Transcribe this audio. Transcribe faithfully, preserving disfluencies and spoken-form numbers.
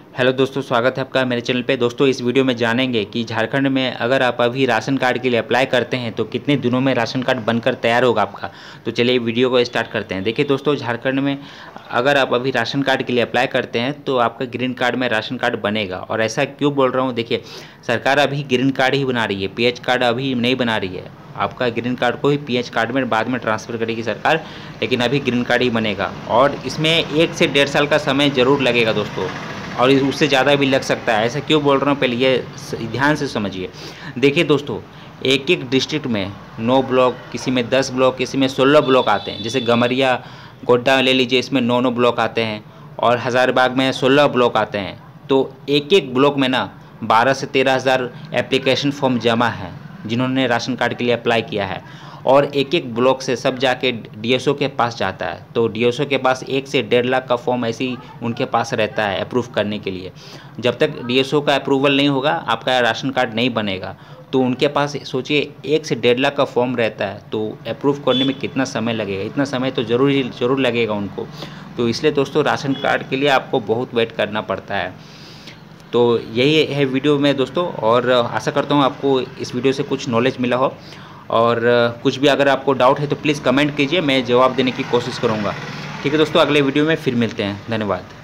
Hello दोस्तों, स्वागत है आपका मेरे चैनल पे। दोस्तों, इस वीडियो में जानेंगे कि झारखंड में अगर आप अभी राशन कार्ड के लिए अप्लाई करते हैं तो कितने दिनों में राशन कार्ड बनकर तैयार होगा आपका। तो चलिए वीडियो को स्टार्ट करते हैं। देखिए दोस्तों, झारखंड में अगर आप अभी राशन कार्ड के लिए अप्लाई करते हैं तो आपका ग्रीन कार्ड में राशन कार्ड बनेगा। और ऐसा क्यों बोल रहा हूँ, देखिए सरकार अभी ग्रीन कार्ड ही बना रही है, पी एच कार्ड अभी नहीं बना रही है। आपका ग्रीन कार्ड को ही पी एच कार्ड में बाद में ट्रांसफ़र करेगी सरकार, लेकिन अभी ग्रीन कार्ड ही बनेगा। और इसमें एक से डेढ़ साल का समय ज़रूर लगेगा दोस्तों, और उससे ज़्यादा भी लग सकता है। ऐसा क्यों बोल रहा हूँ, पहले ये ध्यान से समझिए। देखिए दोस्तों, एक एक डिस्ट्रिक्ट में नौ ब्लॉक, किसी में दस ब्लॉक, किसी में सोलह ब्लॉक आते हैं। जैसे गमरिया गोड्डा ले लीजिए, इसमें नौ नौ ब्लॉक आते हैं, और हज़ारीबाग में सोलह ब्लॉक आते हैं। तो एक एक ब्लॉक में ना बारह से तेरह हज़ार एप्लीकेशन फॉर्म जमा है जिन्होंने राशन कार्ड के लिए अप्लाई किया है। और एक एक ब्लॉक से सब जाके डी एस ओ के पास जाता है। तो डी एस ओ के पास एक से डेढ़ लाख का फॉर्म ऐसे ही उनके पास रहता है अप्रूव करने के लिए। जब तक डी एस ओ का अप्रूवल नहीं होगा आपका राशन कार्ड नहीं बनेगा। तो उनके पास सोचिए एक से डेढ़ लाख का फॉर्म रहता है, तो अप्रूव करने में कितना समय लगेगा। इतना समय तो ज़रूर ही ज़रूर लगेगा उनको। तो इसलिए दोस्तों, राशन कार्ड के लिए आपको बहुत वेट करना पड़ता है। तो यही है वीडियो में दोस्तों, और आशा करता हूँ आपको इस वीडियो से कुछ नॉलेज मिला हो। और कुछ भी अगर आपको डाउट है तो प्लीज़ कमेंट कीजिए, मैं जवाब देने की कोशिश करूँगा। ठीक है दोस्तों, अगले वीडियो में फिर मिलते हैं। धन्यवाद।